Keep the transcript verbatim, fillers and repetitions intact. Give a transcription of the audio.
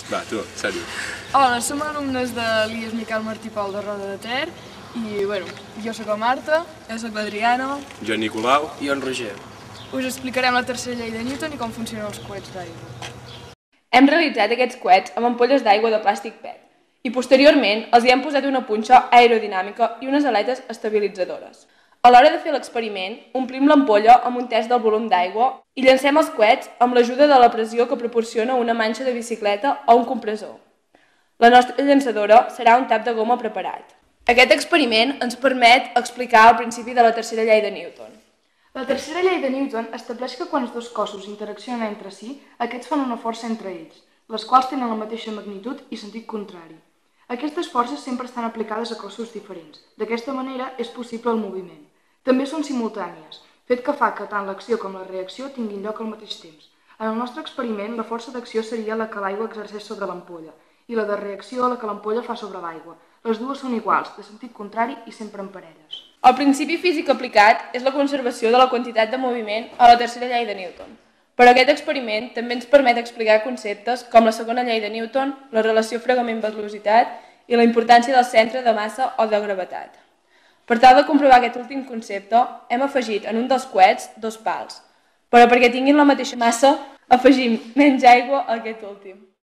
Va, tu, sèrio. Hola, som alumnes de l'I E S Miquel Martí Pol de Roda de Ter i, bueno, jo sóc la Marta, jo sóc l'Adriana, Jo en Nicolau. I en Roger. us explicarem la tercera llei de Newton i com funcionen els coets d'aigua. Hem realitzat aquests coets amb ampolles d'aigua de plàstic P E T i posteriorment els hi hem posat una punxa aerodinàmica i unes aletes estabilitzadores. A l'hora de fer l'experiment, omplim l'ampolla amb un terç del volum d'aigua i llancem els coets amb l'ajuda de la pressió que proporciona una manxa de bicicleta o un compressor. La nostra llançadora serà un tap de goma preparat. Aquest experiment ens permet explicar el principi de la tercera llei de Newton. La tercera llei de Newton estableix que quan els dos cossos interaccionen entre si, aquests fan una força entre ells, les quals tenen la mateixa magnitud i sentit contrari. Aquestes forces sempre estan aplicades a cossos diferents. D'aquesta manera és possible el moviment. També són simultànies, fet que fa que tant l'acció com la reacció tinguin lloc al mateix temps. En el nostre experiment, la força d'acció seria la que l'aigua exerceix sobre l'ampolla i la de reacció la que l'ampolla fa sobre l'aigua. Les dues són iguals, de sentit contrari i sempre en parelles. El principi físic aplicat és la conservació de la quantitat de moviment a la tercera llei de Newton. Però aquest experiment també ens permet explicar conceptes com la segona llei de Newton, la relació fregament-velocitat i la importància del centre de massa o de gravetat. Per tal de comprovar aquest últim concepte, hem afegit en un dels coets dos pals, però perquè tinguin la mateixa massa, afegim menys aigua a aquest últim.